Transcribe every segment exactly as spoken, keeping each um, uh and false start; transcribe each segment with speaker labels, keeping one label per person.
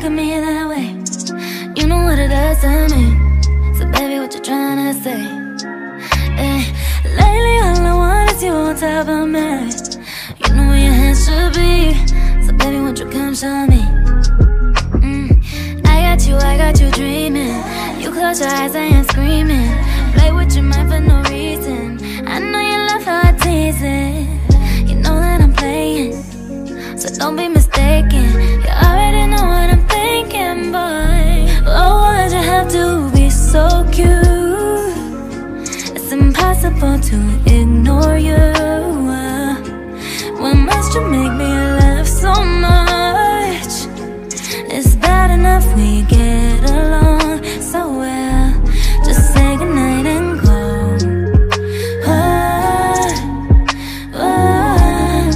Speaker 1: at me that way. You know what it does to me. So baby, what you trying to say? Hey, lately all I want is you on top of me. You know where your hands should be. So baby, won't you come show me? mm. I got you, I got you dreaming. You close your eyes, I ain't screaming. Play with your mind for no reason. I know you love how I tease it. You know that I'm playing, so don't be mistaken. You already know what I'm thinking, boy. Oh, why'd you have to be so cute? It's impossible to ignore you. Why must you make me laugh so much? It's bad enough we get along so well. Just say goodnight and go. Oh, oh,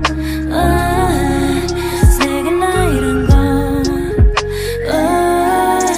Speaker 1: oh. Say goodnight and go. Oh,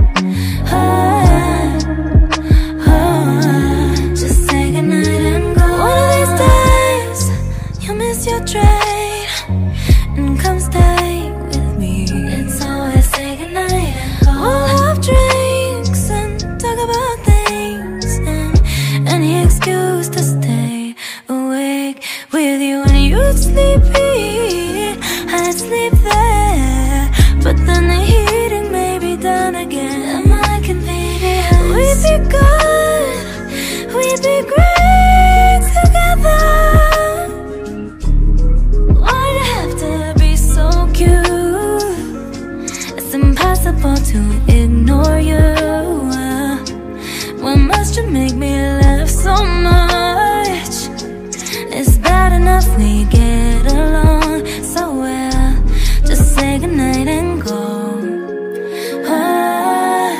Speaker 1: oh, oh. Just say goodnight and go. One of these days you'll miss your train and come stay with me. It's always say goodnight and go. We'll have drinks and talk about things and any excuse to stay awake with you. When you'd sleepy, I'd sleep there, but then the heating may be done again. Am I convenient? We'd be good, we'd be great together. Why'd you have to be so cute? It's impossible to ignore you. Why must you make me laugh so much? It's bad enough we get along so well. Just say goodnight and go. Oh,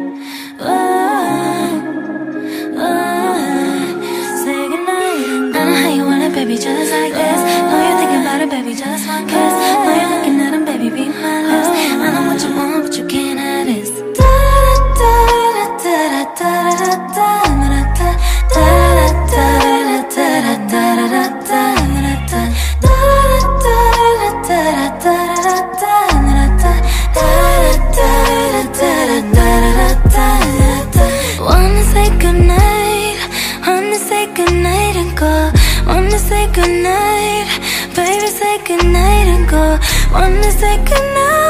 Speaker 1: oh, oh. Say goodnight and go. I know how you want it, baby, just like this. Know you're thinking about it, baby, just one kiss. Know you're looking at him, baby, read my lips. I know what you want, but you can't have this. Wanna say goodnight, wanna say goodnight and go. Wanna say goodnight, baby, say goodnight and go. Wanna say goodnight.